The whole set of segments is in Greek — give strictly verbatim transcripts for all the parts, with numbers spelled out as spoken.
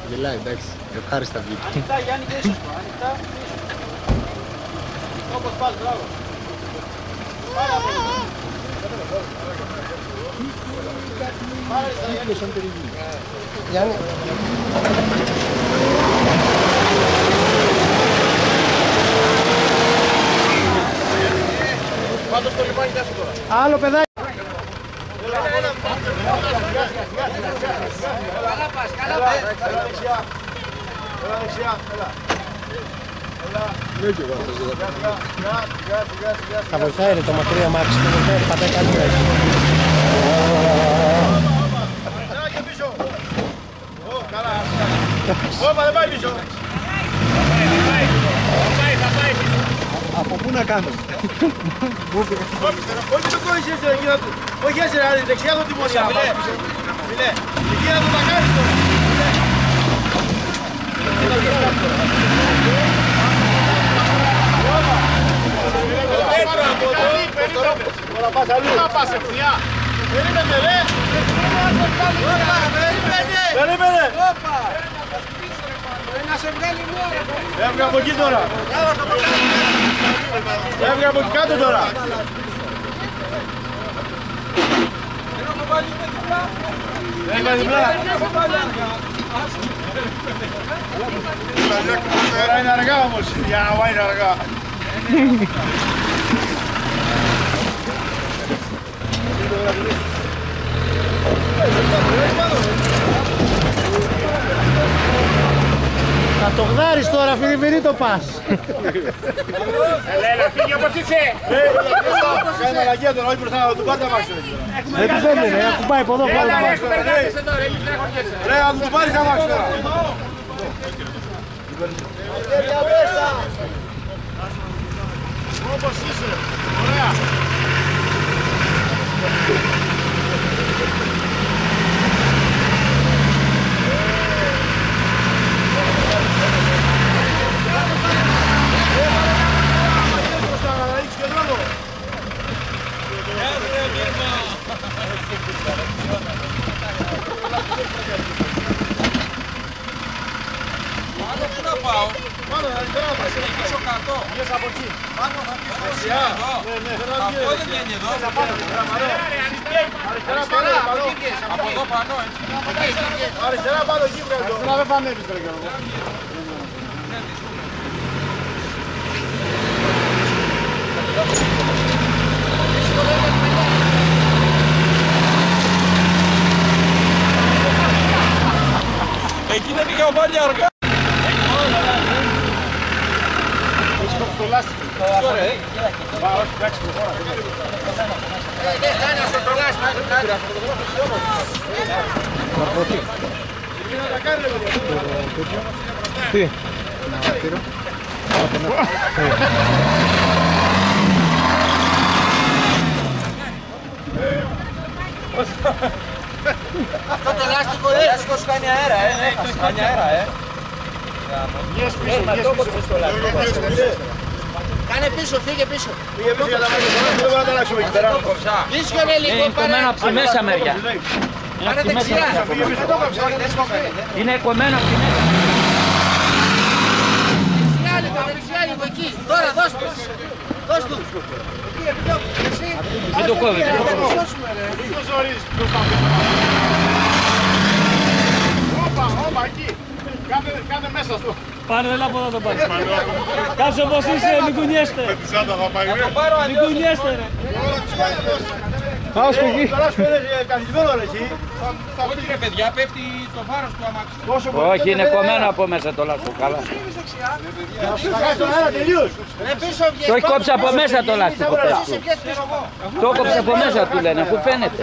Γελάει, εντάξει. Ευχάριστα βγήκε. Ανοιχτά, Γιάννη, και ίσως το. Ανοιχτά. Όπως πας, μπράβο. Πάρα πολύ. Γιάννη. Πάντως το λιμάνι κάτσε τώρα. Άλλο παιδάκι. Καλά πας, καλά πας. Έλα δεξιά. Έλα δεξιά, έλα. Θα βοηθάει το μακρύ αμάξι, θα βοηθάει, πατάει καλύτερα. Έλα και πίσω. Ω, καλά. Όπα, δεν πάει πίσω. Από πού να κάνω. Όχι το κόλλησε έτσι, εκείνα του. Όχι έτσι, ρε, δεξιά το τιμόνια. Φιλέ, εκείνα του τα κάνεις τώρα. Τώρα πας αλλού. Να πας ευθεία. Περίμενε ρε. Περίμενε. Να σε βγάλει μόνο. Έβγα από εκεί τώρα. Έβγα από εκεί κάτω τώρα. Έβγα διπλά. Τώρα είναι αργά όμως. Για να πάει είναι αργά. Θα το γδάρεις τώρα, Φιλιππινή, το πας. Έλα, φύγει όπως είσαι. Κάνει μαλακία τώρα, όχι μπροστά να του πάρει τα μάξι. Δεν του παίρνει, ρε, ακουμπάει από εδώ. Ρε, να του πάρει τα μάξι τώρα. Όπως είσαι, ωραία. Πάνω πού να πάω. Πάνω, αριστερά μας. Πίσω κάτω. Βγες από εκεί. Πάνω θα πεις εσύ εδώ. Αυτό δεν βγαίνει εδώ. Αριστερά πάνω, πάνω. Από εδώ πάνω έτσι. Αριστερά πάνω εκεί βγάλω. Αριστερά δεν πανέβεις τώρα Γιώργο. Εκεί δεν πήγα πάλι αργά. Έχεις κόψει το λάστιχο. Τώρα, ε. Μα όχι, εντάξει, προχώρα. Κάνε αυτό το λάστιχο. Μαρκώτη. Να τα κάνει ρε παιδιά. Τι. Να τύρω. Αυτό το λάστιχο είναι. Λάστιχο σου κάνει αέρα, ε. Κάνει αέρα, ε. Βγες πίσω, βγες πίσω. Κάνε πίσω, φύγε πίσω. Πήγε πίσω για τα μάτια, δεν μπορούμε να τα αλλάξουμε εκεί πέρα. Δύσκολε λίγο, πάρε. από τη μέσα μεριά. Πάρε δεξιά. Πήγε πίσω, το κόψε, δεν σκόψε. Είναι κομμένο από τη μέσα. Δεξιά λίγο, δεξιά λίγο εκεί. Τώρα δώσ' του. Δώσ' του. Εκεί, επιδιώκει. Εσύ. Δεν το κόβει. Ποιο ζορίζεις, ποιος θα πει. Όπα, όπα, εκεί. Κάνε μέσα στο. Πάρε, έλα από εδώ το πάρε. Κάτσε όπως είσαι, μην κουνιέστε. Με τη σάντα θα πάει, ρε. Μην κουνιέστε, ρε. Πάω στο εκεί. Τώρα σου είναι καθισμένο ρε εσύ. Όχι ρε παιδιά, πέφτει το βάρος του αμάξι. Πόσο πολύ Όχι, είναι κομμένο από μέσα το λάστιχο. Καλά. θα σου χάσει τον αέρα τελείως. Ρε πίσω βγες. Το έχει κόψει από μέσα το λάστιχο. πες του. Βγες πίσω εγώ. Το κόψει από μέσα του λένε, αφού φαίνεται.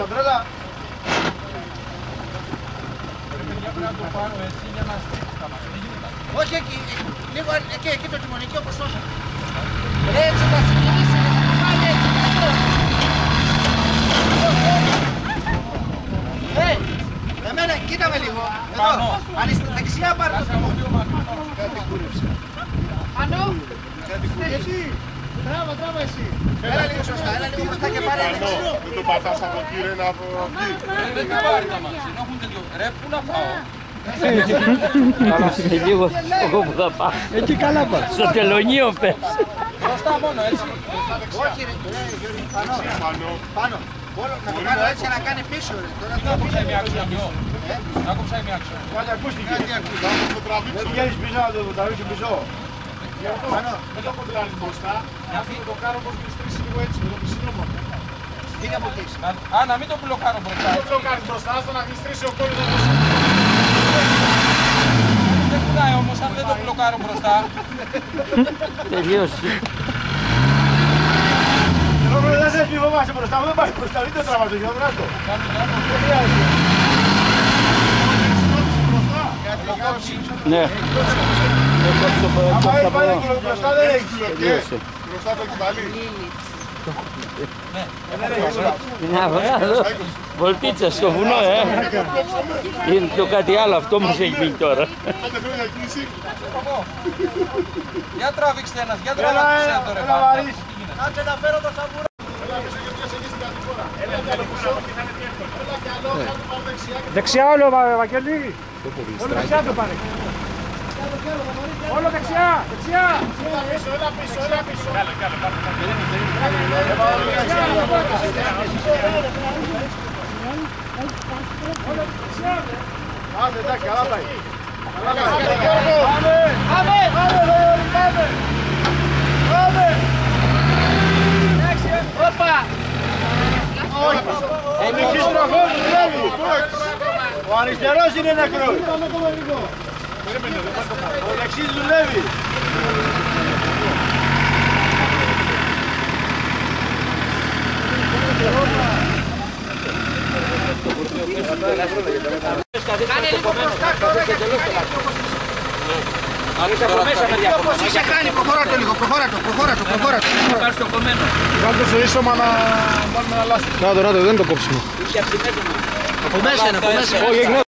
Όχι εκεί, λίγο εκεί, εκεί το τιμονίκι όπως τόσο. Έτσι θα συγκινήσει, πάλι έτσι. Ε, εμένα, κοίτα με λίγο. Εδώ, αριστερά, δεξιά πάρε το τιμόνι. Κάτι κούρευσε. Ανώ. Εσύ. Τράβα, τράβα εσύ. Έλα λίγο σωστά, έλα λίγο μπροστά και πάρε. Δεν το πατάς από εκεί ρε, από εκεί. Δεν θα πάρει τα μάξι, έχουν τελειώσει. Ρε, πού να πάω. Είναι λίγο εγώ που θα πάω. Εκεί καλά πας. Στο τελωνίο πες. Μπροστά μόνο, έτσι. Όχι ρε, πάνω. Πάνω. Όλο να το κάνω έτσι να κάνει πίσω ρε. Τώρα Να κόψάει μια άξονα πιο. Να κόψάει μια άξονα. Κάτι ακούστηκε. Δεν βγαίνεις πίσω να το τραβήξω πίσω. Δεν το κοντράρεις μπροστά. Να το κάνω πως γλιστρήσει λίγο έτσι με το πισίνο μόνο. πήγα από εκεί. Α, να μην το μπλοκάρω μπροστά. Δεν το μπλοκάρεις μπροστά, άστο να γλιστρήσει ο κόλλος. Δεν κουνάει όμως, αν δεν το μπλοκάρω μπροστά. Τελείωσε. Δεν σε μη φοβάσαι μπροστά μου, δεν πάει μπροστά, μην το τραβάς το γεωγράφο. Δεν χρειάζεται. Ναι. Άμα έχει πάλι μπροστά δεν έχεις. Τελείωσε. Μπροστά το κουμπαλί. Να βγάλω βολτίτσα στο βουνό, ε. Είναι το κάτι άλλο, αυτό μας έχει πει τώρα. Για τράβηξτε ένας, για Έλα, τράβηξτε έλα, το ρε έλα πάντα. βαρύς. Κάτσε να φέρω το σαμπούρα. Δεξιά όλο, Βαγγέλη. Όλο δεξιά το πάρε. Όλο δεξιά, δεξιά. Έλα πίσω, έλα πίσω, έλα πίσω. Άντε, εντάξει, καλά πάει. Πάμε! Πάμε! Πάμε! Πάμε! Όπα! Ο αριστερός είναι νεκρός. Ο δεξής δουλεύει. Κάνε λίγο μπροστά τώρα γιατί κάνει Από μέσα με διακοπές. όπως είσαι κάνει, προχώρα το λίγο, προχώρα το, προχώρα το, προχώρα το. Πάρεις το κομμένο. Βάλτε στο ίσωμα να βάλουμε ένα λάστιχο. Να το, να το, δεν είναι το κόψιμο. Είχε από τη μέσα. Από μέσα είναι, από μέσα. Όχι,